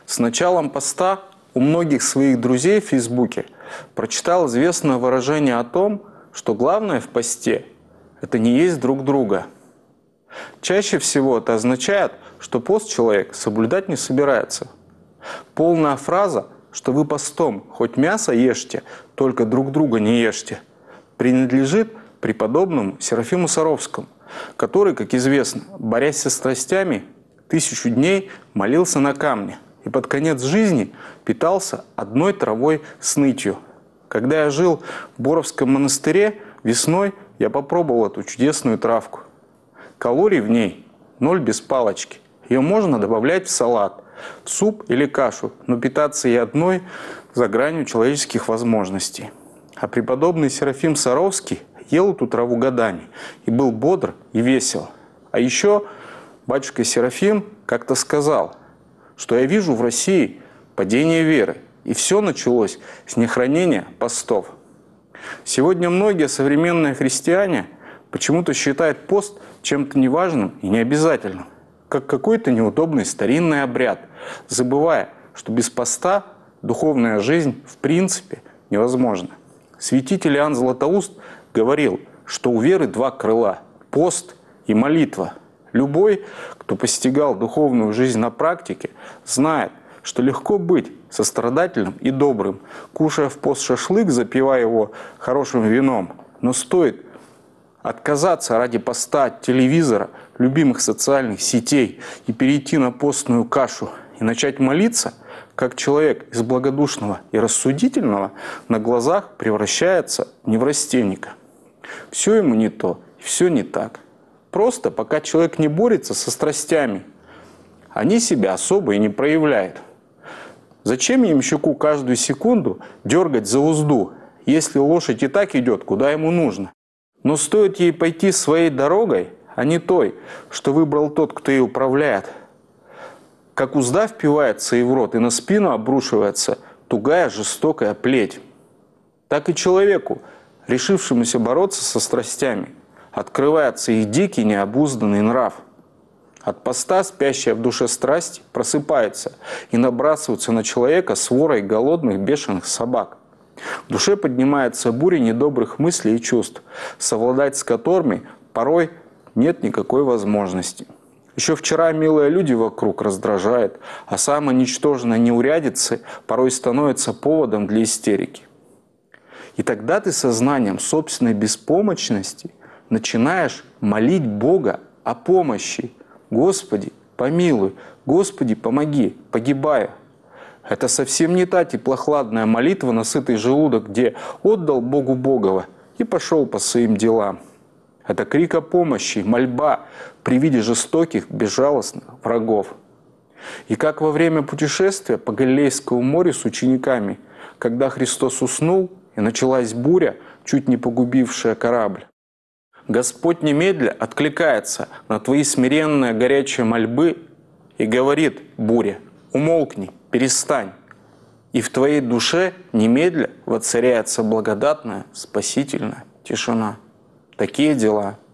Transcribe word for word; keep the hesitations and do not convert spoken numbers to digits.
С началом поста у многих своих друзей в Фейсбуке прочитал известное выражение о том, что главное в посте – это не есть друг друга. Чаще всего это означает, что пост человек соблюдать не собирается. Полная фраза, что вы постом хоть мясо ешьте, только друг друга не ешьте, принадлежит преподобному Серафиму Саровскому, который, как известно, борясь со страстями, тысячу дней молился на камне и под конец жизни питался одной травой с нытью. Когда я жил в Боровском монастыре, весной я попробовал эту чудесную травку. Калорий в ней ноль без палочки. Ее можно добавлять в салат, в суп или кашу, но питаться ей одной за гранью человеческих возможностей. А преподобный Серафим Саровский ел эту траву годами и был бодр и весел. А еще батюшка Серафим как-то сказал, что я вижу в России падение веры, и все началось с нехранения постов. Сегодня многие современные христиане почему-то считают пост чем-то неважным и необязательным, как какой-то неудобный старинный обряд, забывая, что без поста духовная жизнь в принципе невозможна. Святитель Иоанн Златоуст говорил, что у веры два крыла – пост и молитва. Любой, кто постигал духовную жизнь на практике, знает, что легко быть сострадательным и добрым, кушая в пост шашлык, запивая его хорошим вином. Но стоит отказаться ради поста от телевизора, любимых социальных сетей и перейти на постную кашу и начать молиться, как человек из благодушного и рассудительного на глазах превращается в неврастенника. Все ему не то, и все не так. Просто пока человек не борется со страстями, они себя особо и не проявляют. Зачем им щеку каждую секунду дергать за узду, если лошадь и так идет, куда ему нужно? Но стоит ей пойти своей дорогой, а не той, что выбрал тот, кто ей управляет. Как узда впивается ей в рот и на спину обрушивается тугая жестокая плеть. Так и человеку, решившемуся бороться со страстями, открывается их дикий необузданный нрав. От поста спящая в душе страсть просыпается и набрасывается на человека сворой голодных бешеных собак. В душе поднимается буря недобрых мыслей и чувств, совладать с которыми порой нет никакой возможности. Еще вчера милые люди вокруг раздражают, а самые ничтожные неурядицы порой становятся поводом для истерики. И тогда ты сознанием собственной беспомощности начинаешь молить Бога о помощи. Господи, помилуй, Господи, помоги, погибаю. Это совсем не та теплохладная молитва на сытый желудок, где отдал Богу Богова и пошел по своим делам. Это крик о помощи, мольба при виде жестоких, безжалостных врагов. И как во время путешествия по Галилейскому морю с учениками, когда Христос уснул и началась буря, чуть не погубившая корабль, Господь немедля откликается на твои смиренные горячие мольбы и говорит буре: умолкни, перестань. И в твоей душе немедля воцаряется благодатная, спасительная тишина. Такие дела.